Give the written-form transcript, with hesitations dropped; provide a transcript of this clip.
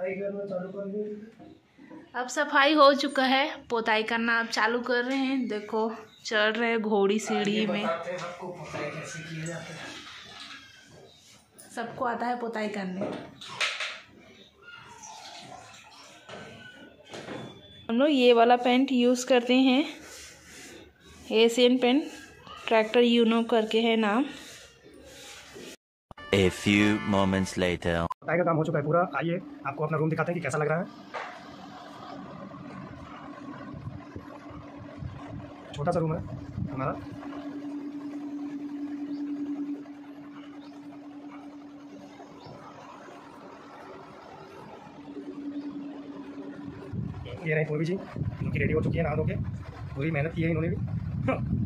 सफाई करना चालू कर दी। अब सफाई हो चुका है, पोताई करना अब चालू कर रहे हैं। देखो चढ़ रहे घोड़ी सीढ़ी में। आपको पोताई कैसे किया जाता है? सबको आता है पोताई करने। हम लोग ये वाला पेंट यूज़ करते हैं, एशियन पेंट, ट्रैक्टर यूनो करके है नाम। A few moments later. पोताई का काम हो चुका है पूरा। आइए आपको अपना रूम दिखाते हैं कि कैसा लग रहा है। छोटा सा रूम है हमारा। ये रही पूर्वी जी, उनकी रेडी हो चुकी है नहा धो के। पूरी मेहनत की है इन्होंने भी।